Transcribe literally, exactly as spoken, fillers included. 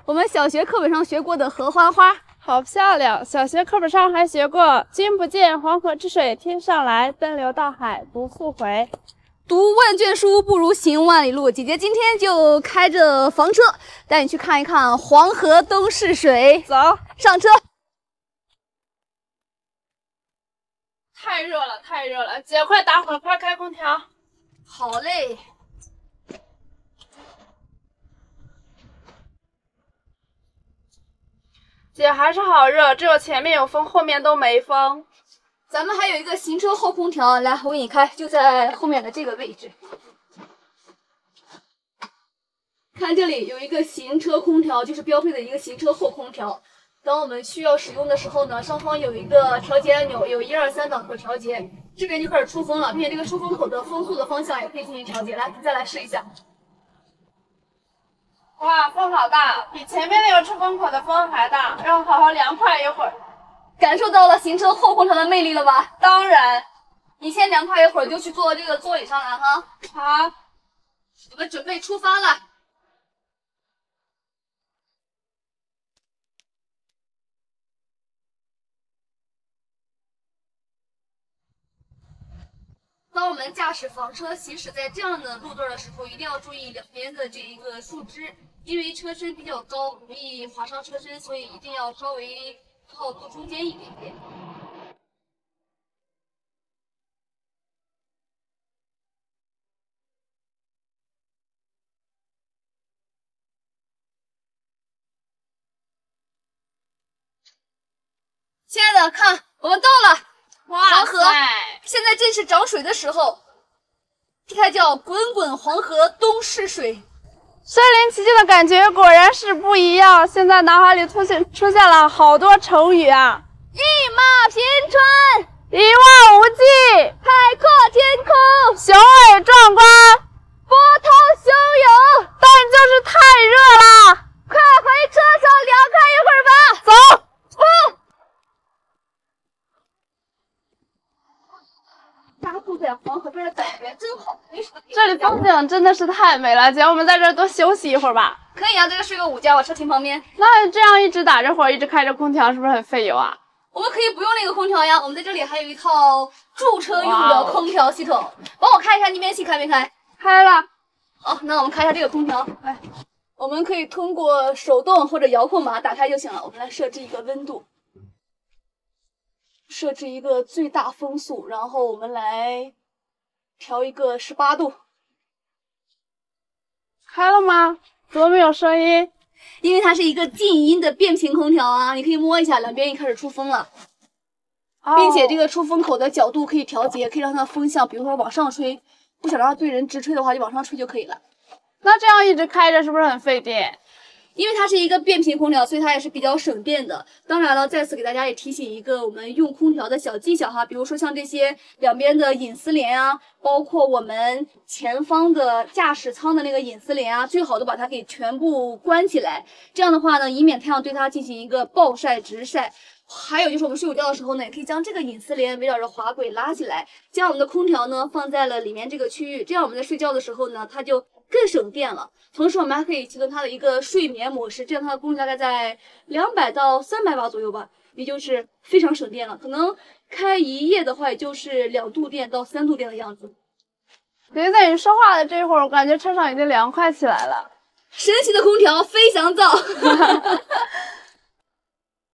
我们小学课本上学过的合欢花， 好漂亮。小学课本上还学过“君不见黄河之水天上来，奔流到海不复回”。 读万卷书不如行万里路。姐姐今天就开着房车带你去看一看黄河东逝水。 走， 上车。 太热了，太热了，姐快打会儿，快开空调。 好嘞。 姐还是好热，只有前面有风，后面都没风。 咱们还有一个行车后空调，来，我给你开，就在后面的这个位置。看这里有一个行车空调，就是标配的一个行车后空调。当我们需要使用的时候呢，上方有一个调节按钮，有一二三档可调节。这边就开始出风了，并且这个出风口的风速的方向也可以进行调节。来，再来试一下。 哇，风好大，比前面那个出风口的风还大，让我好好凉快一会儿。 感受到了行车后空调的魅力了吧？ 当然， 你先凉快一会儿，就去坐这个座椅上来哈。 好， 我们准备出发了。当我们驾驶房车行驶在这样的路段的时候，一定要注意两边的这一个树枝，因为车身比较高，容易划伤车身，所以一定要稍微靠路中间一点点。亲爱的，看，我们到了。黄河现在正是涨水的时候，这才叫滚滚黄河东逝水。 身临其境的感觉果然是不一样。现在脑海里出现出现了好多成语啊， 一马平川， 一望无际， 海阔天空， 雄伟壮观， 波涛汹涌。 但就是太热了， 快回车上凉快一会儿吧。 走， 冲！家住在黄河边的感觉真好，没什么。 这里风景真的是太美了，姐，我们在这儿多休息一会儿吧。 可以啊，在这睡个午觉，我车停旁边。 那这样一直打着火，一直开着空调，是不是很费油啊？ 我们可以不用那个空调呀，我们在这里还有一套驻车用的空调系统。帮我开一下逆变器，开没开？ 开了。 好，那我们开一下这个空调。来，我们可以通过手动或者遥控把它打开就行了。我们来设置一个温度。设置一个最大风速，然后我们来调一个十八度。 开了吗？怎么没有声音？ 因为它是一个静音的变频空调啊，你可以摸一下，两边也开始出风了，哦、并且这个出风口的角度可以调节，可以让它风向，比如说往上吹，不想让它对人直吹的话，就往上吹就可以了。 那这样一直开着是不是很费电？ 因为它是一个变频空调，所以它也是比较省电的。当然了，再次给大家也提醒一个我们用空调的小技巧哈，比如说像这些两边的隐丝帘啊，包括我们前方的驾驶舱的那个隐丝帘啊，最好都把它给全部关起来。这样的话呢，以免太阳对它进行一个暴晒直晒。还有就是我们睡午觉的时候呢，也可以将这个隐丝帘围绕着滑轨拉起来，将我们的空调呢放在了里面这个区域，这样我们在睡觉的时候呢，它就更省电了。同时我们还可以启动它的一个睡眠模式，这样它的功率大概在两百到三百瓦左右吧，也就是非常省电了。可能开一夜的话，也就是两度电到三度电的样子。 姐姐，在你说话的这会儿，我感觉车上已经凉快起来了。 神奇的空调，飞翔灶。